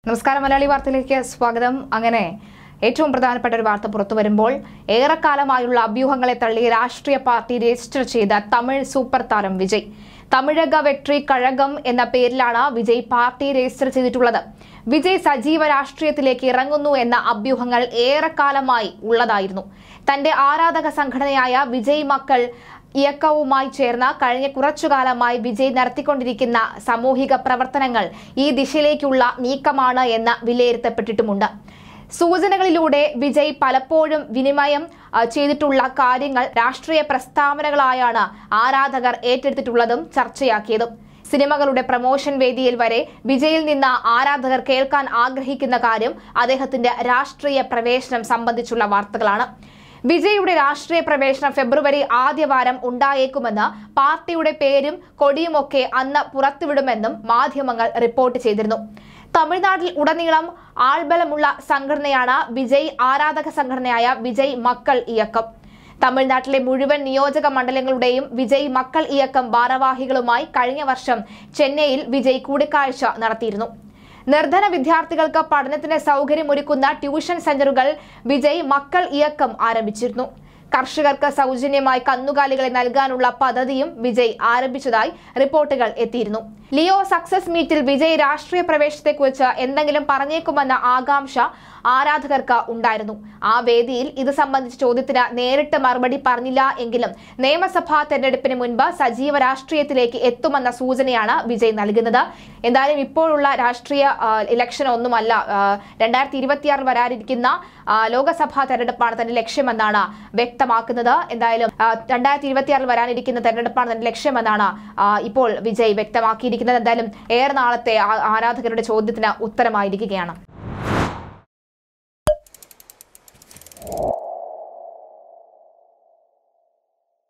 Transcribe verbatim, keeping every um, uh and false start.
നമസ്കാരം, മലയാളി വാർത്തയിലേക്ക് സ്വാഗതം. അങ്ങനെ ഏറ്റവും പ്രധാനപ്പെട്ട ഒരു വാർത്ത പുറത്തു വരുമ്പോൾ ഏറെക്കാലമായുള്ള അഭ്യൂഹങ്ങളെ തള്ളി രാഷ്ട്രീയ പാർട്ടി രജിസ്റ്റർ ചെയ്ത തമിഴ് സൂപ്പർ താരം വിജയ്. തമിഴക വെട്രി കഴകം എന്ന പേരിലാണ് വിജയ് പാർട്ടി രജിസ്റ്റർ ചെയ്തിട്ടുള്ളത്. വിജയ് സജീവ രാഷ്ട്രീയത്തിലേക്ക് ഇറങ്ങുന്നു എന്ന അഭ്യൂഹങ്ങൾ ഏറെക്കാലമായി ഉള്ളതായിരുന്നു. തന്റെ ആരാധക സംഘടനയായ വിജയ് മക്കൾ ഇയക്കവുമായി ചേർന്ന കഴിഞ്ഞ കുറച്ചുകാലമായി വിജയ് നടത്തിക്കൊണ്ടിരിക്കുന്ന സാമൂഹിക പ്രവർത്തനങ്ങൾ ഈ ദിശയിലേക്കുള്ള നീക്കമാണ് എന്ന് വിലയിരുത്തപ്പെട്ടിട്ടുമുണ്ട്. സൂചനകളിലൂടെ വിജയ് പലപ്പോഴും വിനിമയം ചെയ്തിട്ടുള്ള കാര്യങ്ങൾ രാഷ്ട്രീയ പ്രസ്താവനകളായാണ് ആരാധകർ ഏറ്റെടുത്തിട്ടുള്ളതും ചർച്ചയാക്കിയതും. സിനിമകളുടെ പ്രമോഷൻ വേദിയിൽ വരെ വിജയിൽ നിന്ന് ആരാധകർ കേൾക്കാൻ ആഗ്രഹിക്കുന്ന കാര്യം അദ്ദേഹത്തിന്റെ രാഷ്ട്രീയ പ്രവേശനം സംബന്ധിച്ചുള്ള വാർത്തകളാണ്. വിജയുടെ രാഷ്ട്രീയ പ്രവേശനം ഫെബ്രുവരി ആദ്യവാരം ഉണ്ടായേക്കുമെന്ന് പാർട്ടിയുടെ പേരും കൊടിയുമൊക്കെ അന്ന് പുറത്തുവിടുമെന്നും മാധ്യമങ്ങൾ റിപ്പോർട്ട് ചെയ്തിരുന്നു. തമിഴ്നാട്ടിൽ ഉടനീളം ആൾബലമുള്ള സംഘടനയാണ് വിജയ് ആരാധക സംഘടനയായ വിജയ് മക്കൾ ഇയക്കം. തമിഴ്നാട്ടിലെ മുഴുവൻ നിയോജക മണ്ഡലങ്ങളുടെയും വിജയ് മക്കൾ ഇയക്കം ഭാരവാഹികളുമായി കഴിഞ്ഞ വർഷം ചെന്നൈയിൽ വിജയ് കൂടിക്കാഴ്ച നടത്തിയിരുന്നു. നിർധന വിദ്യാർത്ഥികൾക്ക് പഠനത്തിന് സൗകര്യമൊരുക്കുന്ന ട്യൂഷൻ സെന്ററുകൾ വിജയ് മക്കൾ ഇയക്കം ആരംഭിച്ചിരുന്നു. കർഷകർക്ക് സൗജന്യമായി കന്നുകാലികളെ നൽകാനുള്ള പദ്ധതിയും വിജയ് ആരംഭിച്ചതായി റിപ്പോർട്ടുകൾ എത്തിയിരുന്നു. ലിയോ സക്സസ് മീറ്റിൽ വിജയ് രാഷ്ട്രീയ പ്രവേശനത്തെക്കുറിച്ച് എന്തെങ്കിലും പറഞ്ഞേക്കുമെന്ന ആകാംക്ഷ ആരാധകർക്ക് ഉണ്ടായിരുന്നു. ആ വേദിയിൽ ഇത് സംബന്ധിച്ച ചോദ്യത്തിന് നേരിട്ട് മറുപടി പറഞ്ഞില്ല എങ്കിലും നിയമസഭാ തെരഞ്ഞെടുപ്പിന് മുൻപ് സജീവ രാഷ്ട്രീയത്തിലേക്ക് എത്തുമെന്ന സൂചനയാണ് വിജയ് നൽകുന്നത്. എന്തായാലും ഇപ്പോഴുള്ള രാഷ്ട്രീയ ഇലക്ഷൻ ഒന്നുമല്ല, രണ്ടായിരത്തി ഇരുപത്തിയാറിൽ വരാനിരിക്കുന്ന ലോക്സഭാ തെരഞ്ഞെടുപ്പാണ് തന്റെ ലക്ഷ്യമെന്നാണ് വ്യക്തമാക്കുന്നത്. എന്തായാലും രണ്ടായിരത്തി ഇരുപത്തിയാറിൽ വരാനിരിക്കുന്ന തെരഞ്ഞെടുപ്പാണ് തന്റെ ലക്ഷ്യമെന്നാണ് ഇപ്പോൾ വിജയ് വ്യക്തമാക്കിയിരിക്കുന്നത്. എന്തായാലും ഏറെ നാളത്തെ ആരാധകരുടെ ചോദ്യത്തിന് ഉത്തരമായിരിക്കുകയാണ്.